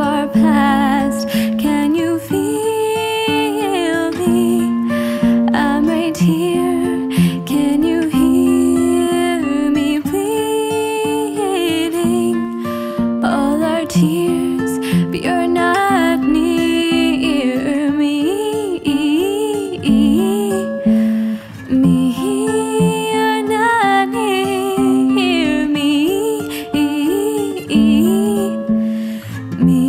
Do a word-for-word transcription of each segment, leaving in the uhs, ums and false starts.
our past. Can you feel me? I'm right here. Can you hear me pleading? All our tears, but you're not near me. Me, you're not near me. Me,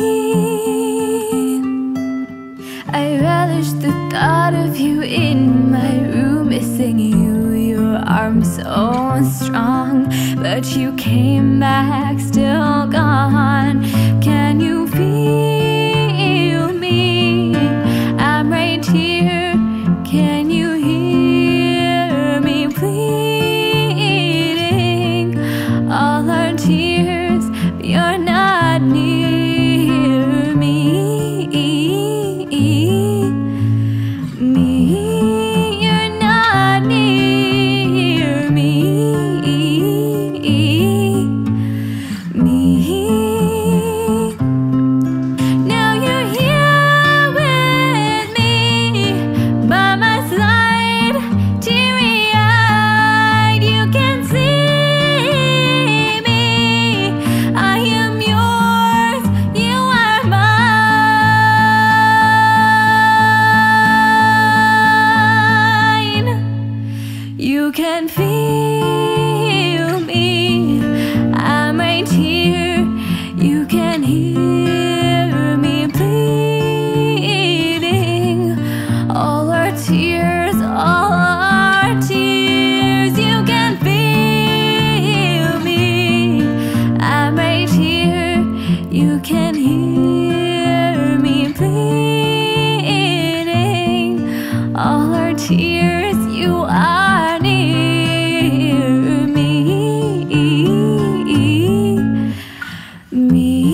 I relish the thought of you in my room, missing you. Your arms so strong, but you came back still gone. Can you feel me? I'm right here. Can you hear me pleading? All our tears, but you're not near me. Me, you're not near me. Me. Now you're here with me, by my side, teary-eyed. You can see me. I am yours, you are mine. You can feel me. I'm right here. You can hear me pleading. All our tears, all our tears. You can feel me. I'm right here. You can hear me pleading. All our tears, you are near me. Me.